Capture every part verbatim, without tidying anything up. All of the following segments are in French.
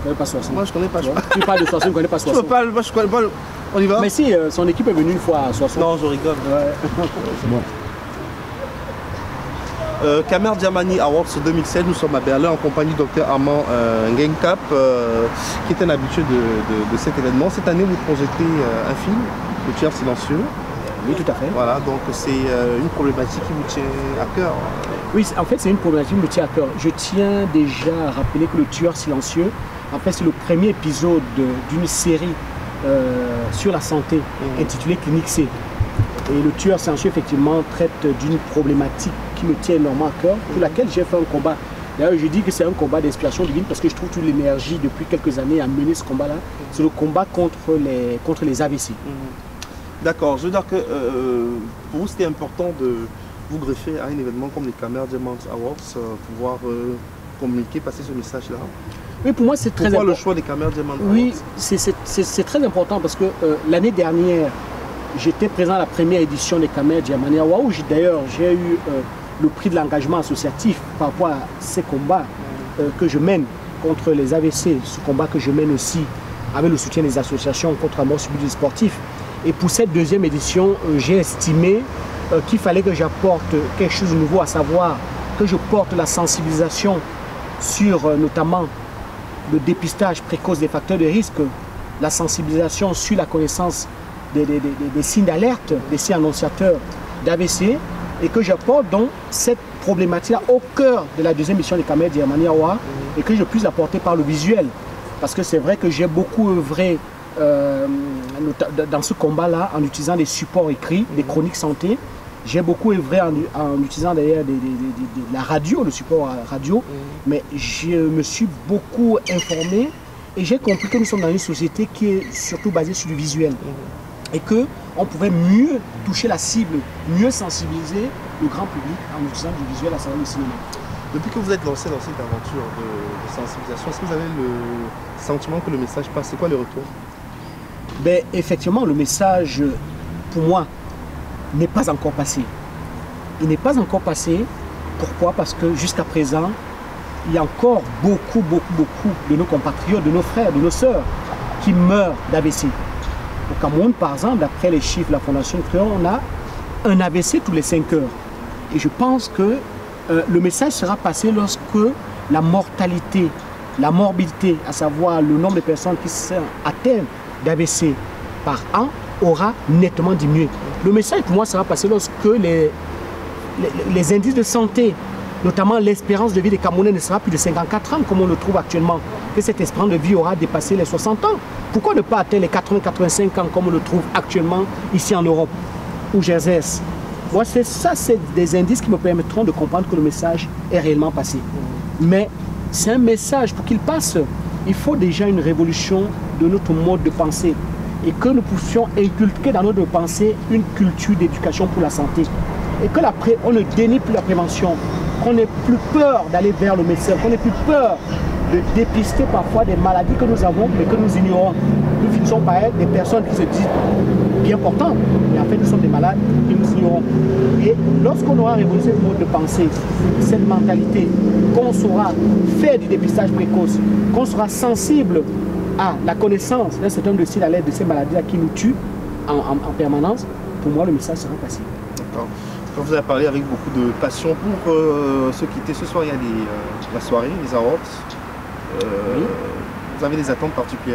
Je connais pas Soissons. Moi, je connais pas. Tu, tu parles de Soissons, je ne connais pas Je Soissons. peux pas, moi, je connais pas. On y va? Mais si, euh, son équipe est venue une fois à Soissons. Non, je rigole. Ouais. Bon. Euh, Kamer Djamani Awards deux mille sept, nous sommes à Berlin en compagnie du docteur Armand euh, Ngenkap, euh, qui est un habitué de, de, de cet événement. Cette année, vous projetez euh, un film, Le tueur silencieux. Oui, tout à fait. Voilà, donc c'est euh, une problématique qui vous tient à cœur. Oui, en fait, c'est une problématique qui me tient à cœur. Je tiens déjà à rappeler que Le tueur silencieux, en fait, c'est le premier épisode d'une série euh, sur la santé mmh. intitulée Clinique C. Et Le tueur silencieux, effectivement, traite d'une problématique qui me tient énormément à cœur, pour laquelle j'ai fait un combat. D'ailleurs, je dis que c'est un combat d'inspiration divine parce que je trouve toute l'énergie depuis quelques années à mener ce combat-là. C'est le combat contre les, contre les A V C. Mmh. D'accord, je veux dire que euh, pour vous, c'était important de vous greffer à un événement comme les Kamer Diamond Awards, euh, pouvoir euh, communiquer, passer ce message-là. Oui, pour moi, c'est très important. Pourquoi le choix des Kamer Diamond Awards? Oui, c'est très important parce que euh, l'année dernière, j'étais présent à la première édition des Kamer Diamond Awards, où d'ailleurs j'ai eu euh, le prix de l'engagement associatif par rapport à ces combats euh, que je mène contre les A V C, ce combat que je mène aussi avec le soutien des associations contre la mort subite des sportifs. Et pour cette deuxième édition, euh, j'ai estimé euh, qu'il fallait que j'apporte quelque chose de nouveau, à savoir que je porte la sensibilisation sur euh, notamment le dépistage précoce des facteurs de risque, la sensibilisation sur la connaissance des, des, des, des signes d'alerte, des signes annonciateurs d'A V C, et que j'apporte donc cette problématique-là au cœur de la deuxième édition des Kamer Diamond Awards, et que je puisse l'apporter par le visuel. Parce que c'est vrai que j'ai beaucoup œuvré euh, dans ce combat-là en utilisant des supports écrits, des chroniques santé. J'ai beaucoup œuvré en, en utilisant d'ailleurs la radio, le support radio, mmh. mais je me suis beaucoup informé et j'ai compris que nous sommes dans une société qui est surtout basée sur du visuel mmh. et qu'on pouvait mieux toucher la cible, mieux sensibiliser le grand public en utilisant du visuel à savoir le cinéma. Depuis que vous êtes lancé dans cette aventure de, de sensibilisation, est-ce que vous avez le sentiment que le message passe? C'est quoi le retour? Ben, effectivement, le message, pour moi, n'est pas encore passé. Il n'est pas encore passé. Pourquoi? Parce que jusqu'à présent, il y a encore beaucoup, beaucoup, beaucoup de nos compatriotes, de nos frères, de nos sœurs qui meurent d'A V C. Au Cameroun, par exemple, d'après les chiffres de la Fondation Créon, on a un A V C tous les cinq heures. Et je pense que euh, le message sera passé lorsque la mortalité, la morbidité, à savoir le nombre de personnes qui sont atteintes d'A V C par an, aura nettement diminué. Le message pour moi sera passé lorsque les, les, les indices de santé, notamment l'espérance de vie des Camerounais ne sera plus de cinquante-quatre ans comme on le trouve actuellement, que cette espérance de vie aura dépassé les soixante ans. Pourquoi ne pas atteindre les quatre-vingts à quatre-vingt-cinq ans comme on le trouve actuellement ici en Europe, où j'exerce? Moi, c'est ça, c'est des indices qui me permettront de comprendre que le message est réellement passé. Mais c'est un message, pour qu'il passe, il faut déjà une révolution de notre mode de pensée et que nous puissions inculquer dans notre pensée une culture d'éducation pour la santé. Et que la pré... on ne dénie plus la prévention, qu'on n'ait plus peur d'aller vers le médecin, qu'on n'ait plus peur de dépister parfois des maladies que nous avons mais que nous ignorons. Nous finissons par être des personnes qui se disent bien portantes, mais en fait nous sommes des malades et nous ignorons. Et lorsqu'on aura révolué ce mode de pensée, cette mentalité, qu'on saura faire du dépistage précoce, qu'on sera sensible à la connaissance d'un certain nombre de signes d'alerte de ces maladies-là qui nous tuent en, en, en permanence, pour moi le message sera passé. D'accord. Quand vous avez parlé avec beaucoup de passion pour euh, se quitter, ce soir il y a les, euh, la soirée, les awards. Euh, oui. Vous avez des attentes particulières?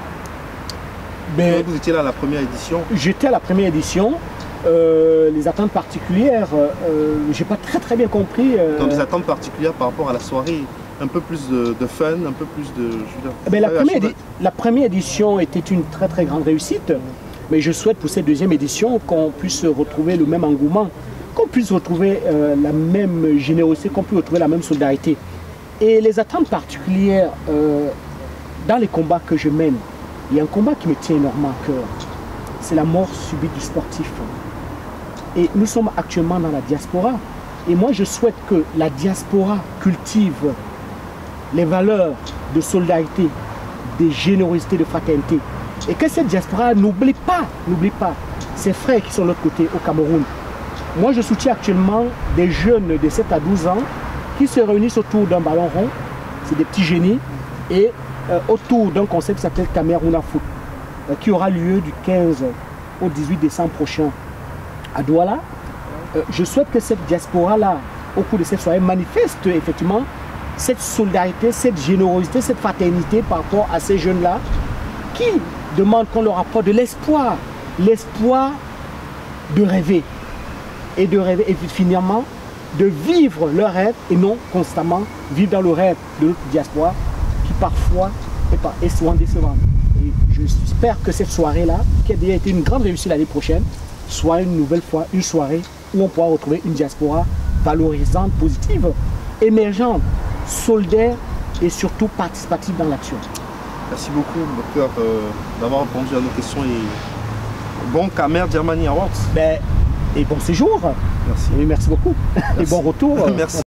Ben, vous étiez là à la première édition? J'étais à la première édition. Euh, les attentes particulières, euh, j'ai pas très très bien compris. Euh... Donc des attentes particulières par rapport à la soirée? Un peu plus de, de fun, un peu plus de... Je ben, la, première la première édition était une très très grande réussite, mais je souhaite pour cette deuxième édition qu'on puisse retrouver le même engouement, qu'on puisse retrouver euh, la même générosité, qu'on puisse retrouver la même solidarité. Et les attentes particulières, euh, dans les combats que je mène, il y a un combat qui me tient énormément à cœur, c'est la mort subite du sportif. Et nous sommes actuellement dans la diaspora, et moi je souhaite que la diaspora cultive les valeurs de solidarité, de générosité, de fraternité. Et que cette diaspora n'oublie pas, n'oublie pas ses frères qui sont de l'autre côté au Cameroun. Moi, je soutiens actuellement des jeunes de sept à douze ans qui se réunissent autour d'un ballon rond. C'est des petits génies. Et euh, autour d'un concept qui s'appelle Cameroun Foot, euh, qui aura lieu du quinze au dix-huit décembre prochain à Douala. Euh, je souhaite que cette diaspora-là, au cours de cette soirée, manifeste effectivement cette solidarité, cette générosité, cette fraternité par rapport à ces jeunes-là qui demandent qu'on leur apporte de l'espoir, l'espoir de rêver et de rêver et finalement de vivre leur rêve et non constamment vivre dans le rêve de notre diaspora qui parfois est, pas, est souvent décevant. Et j'espère que cette soirée-là, qui a déjà été une grande réussite l'année prochaine, soit une nouvelle fois une soirée où on pourra retrouver une diaspora valorisante, positive, émergente, solidaire et surtout participative dans l'action. Merci beaucoup, docteur, euh, d'avoir répondu à nos questions et bon Camer Germany Awards. Ben, et bon séjour. Merci. Et merci beaucoup. Merci. Et bon retour. Merci.